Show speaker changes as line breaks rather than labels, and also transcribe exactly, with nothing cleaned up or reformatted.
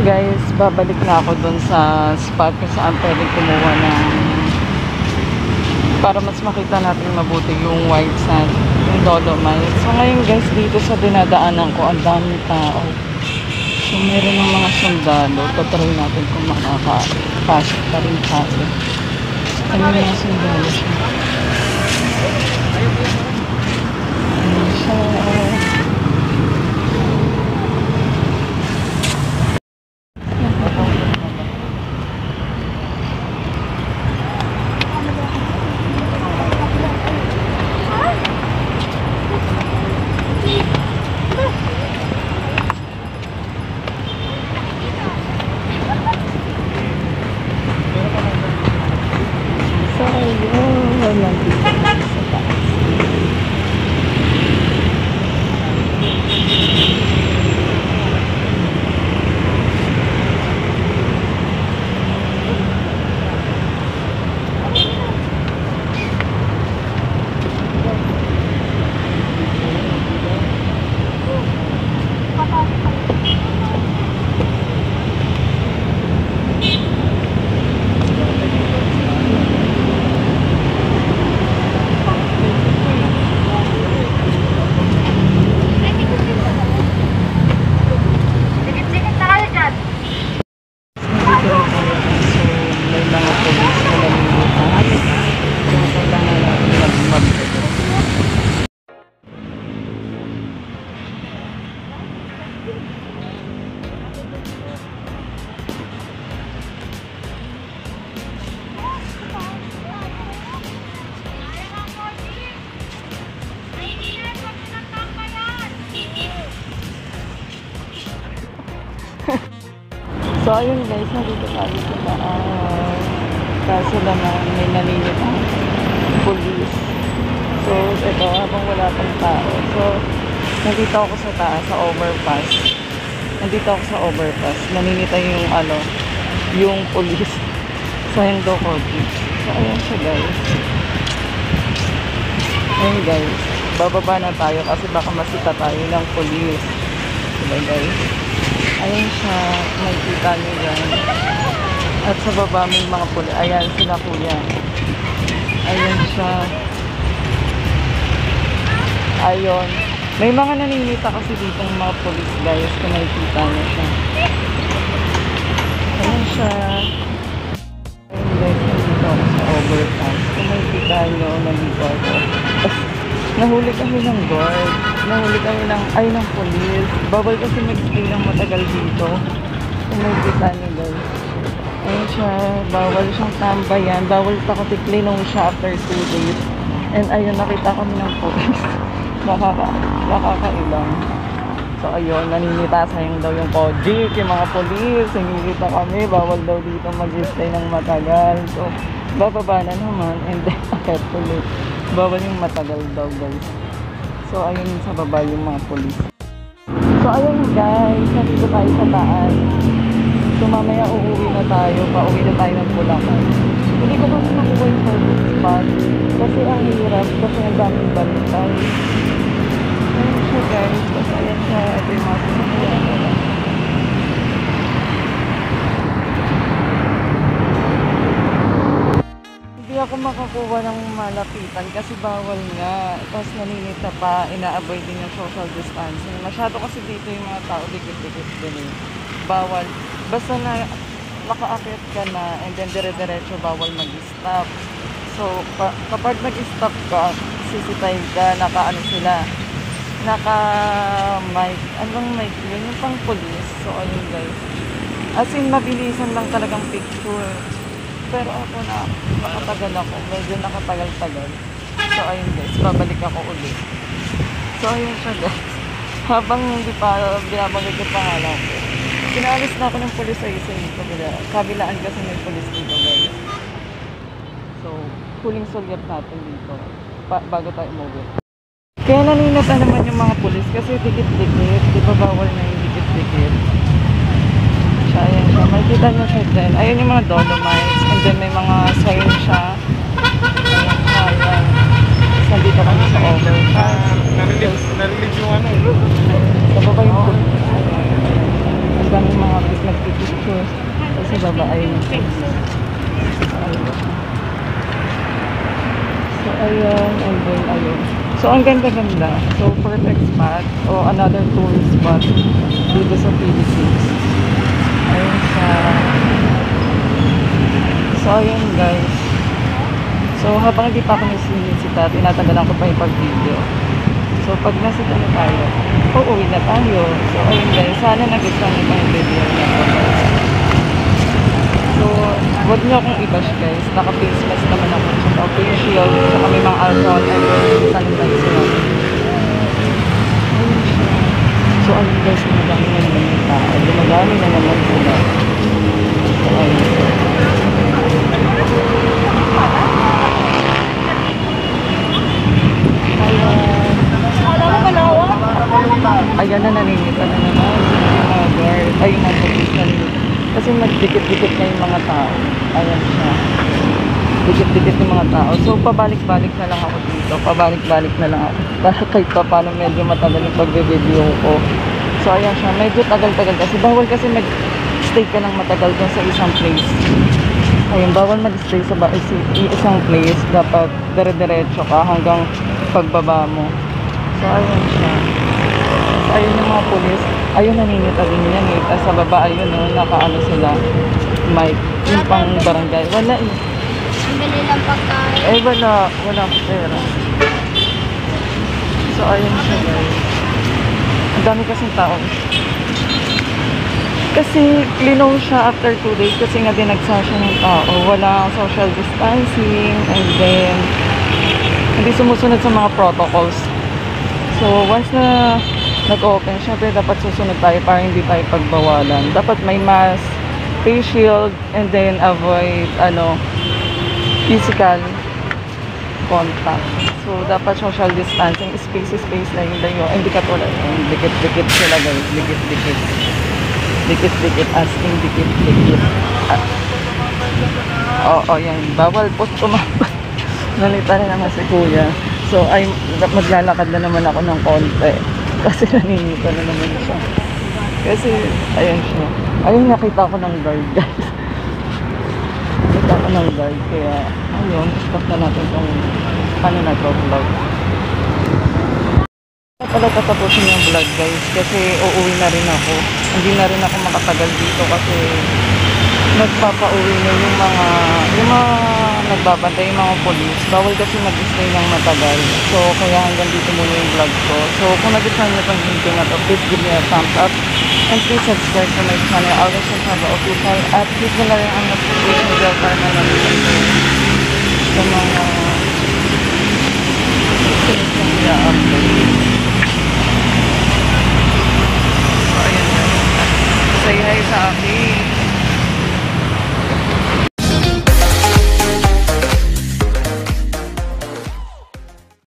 Guys, babalik na ako dun sa spot kung saan pwede kumuha ng para mas makita natin mabuti yung white sand, yung dolomite. So ngayon guys, dito sa dinadaanan ko, ang daming tao. So meron ng mga sundalo. Tatry natin kung makakapasok pa rin tayo. Ano yung mga sundalo siya? Ano siya? So ayun guys, nandito tayo sa taas. Kaso naman may naninit ang police. So ito, habang wala pang tao. So nandito ako sa taas, sa overpass. Nandito ako sa overpass. Naninita yung ano, yung police sa Hendo Cody. So ayun siya guys. Ayun guys, bababa na tayo kasi baka masita tayo ng police. Diba guys? Ayan siya, makikita nyo yan. At sa baba may mga puli. Ayan sila kuya. Ayan siya. Ayun. May mga naninita kasi dito ng mga police guys kung makikita nyo siya. Ayan siya. Ayan guys, nandito ako sa overpass. Kung makikita nyo, nandito ako. Nahuli kami ng guard. Nahuli kami ng, ay ng police. Bawal kasi mag-stay ng matagal dito. Kung makikita nyo guys. Ayun siya. Bawal siyang tambayan. Bawal pakatiklinaw siya after two days. And ayun, nakita kami ng police. Nakaka, nakakailang. So ayun, naninita sayang daw yung Kojic, yung mga police. Hinilita kami. Bawal daw dito mag-stay ng matagal. So, bababa na naman. And then, akit ulit. Bawal yung matagal daw guys. So ayun sa baba yung mga police. So ayun guys, nandito tayo sa taas. So mamaya uuwi na tayo, pauwi na tayo ng Bulacan. Hindi ko kasi makuha yung service spot kasi ang hirap, kasi ang daming balitan. Ayun siya guys, kasi ayan siya, ito yung mga sinakuha nila. Hindi ako makakuha ng malapitan kasi bawal nga. Tapos naninita pa, ina-avoid din yung social distancing. Masyado kasi dito yung mga tao, dikit-dikit din eh. Bawal. Basta na maka-akit ka na and then dire-diretso bawal mag-stop. So, pa, kapag mag-stop ka, sisitay ka, naka-ano sila, naka-mic, anong mic yun? Yung pang police. So, ayun guys. As in, mabilisan lang talagang picture. Pero ako na, nakatagal ako. Medyo nakatagal-tagal. So, ayun guys. Babalik ako ulit. So, ayun siya guys. Habang hindi pa binabanggit yung pangalan ko, pinaalis na ako ng pulis sa isa yung kabila. Kabilaan kasi may pulis dito guys. So, huling sulyap natin dito. Pa bago tayo umuwi. Kaya naninata naman yung mga pulis kasi dikit-dikit. Di ba bawal na yung dikit-dikit? Siya, ayan siya. Makikita nyo siya dyan. Ayun yung mga dolomites. And then may mga sign siya. Ayan siya, ayan. Tapos nandito kami sa overpass.
Narinig yung ano.
Sa baba yung pulis. Ang daming mga pulis nagpipis So, ayun, and then, ayun. So, ang ganda-ganda. So, perfect spot o another tourist spot dito sa Philippines. Ayun siya. So, ayun guys. So, habang hindi pa ako nasinisita, tinatagalan ko pa yung pag-video. So, pag nasita na tayo, uuwi na tayo. So, ayun guys, sana nagustuhan niyo pa yung video na ito. So, huwag niyo akong i-bash guys. Naka-face mask naman ako. Tsaka face shield. Tsaka may mga alcohol and sanitizer. Ayun siya. So, ayun guys, dumadami na naman yung tao. Dumadami na naman sila. So, ayun siya. Ayan na, naninita na naman yung mga guard, ay yung mga police na kasi nagdikit-dikit na yung mga tao. Ayan siya, dikit-dikit yung mga tao. So pabalik-balik na lang ako dito, pabalik-balik na lang ako para kahit pa paano medyo matagal yung pagbe-video ko. So ayan siya, medyo tagal-tagal kasi bawal kasi mag-stay ka ng matagal dun sa isang place. Ayun, bawal mag-stay sa isang place, dapat dire-diretso ka hanggang pagbaba mo. So ayun siya. So, ayun yung mga pulis. Ayun, naninita din yan eh. Tapos sa baba, ayun no, nakaano sila. Mic. Yung pang barangay. Wala eh.
Ang bili lang pagkain.
Eh, wala. Wala akong pera. So, ayun siya guys. Ang dami kasing tao. Kasi, linaw siya after two days kasi nga dinagsa siya ng tao. Walang social distancing. And then, hindi sumusunod sa mga protocols. So, once na nag-open, syempre dapat susunod tayo para hindi tayo pagbawalan. Dapat may mask, face shield, and then avoid, ano, physical contact. So, dapat social distancing, space-space na yun lang yun. Hindi katulad yun. Dikit-dikit sila guys. Dikit-dikit. Dikit-dikit. Asking dikit-dikit. Ah. Oo, yan. Bawal po tumapat. Nalita na naman si kuya. So, ay, maglalakad na naman ako ng konti. Kasi naninita na naman siya. Kasi, ayun siya. Ayun, nakita ko ng guard, guys. Nakita ko ng guard. Kaya, ayun, stop na natin itong ano na ito, vlog. Pala tatapusin yung vlog, guys. Kasi, uuwi na rin ako. Hindi na rin ako makatagal dito kasi nagpapauwi na yung mga yung mga nagbabantay, yung mga police. Bawal kasi mag-stay ng matagal. So, kaya hanggang dito muna yung vlog ko. So, kung nagustuhan niyo itong video na to, please give me a thumbs up. And please subscribe to my channel, Always Santaba Official. At click na lang ang notification bell para na lang sa mga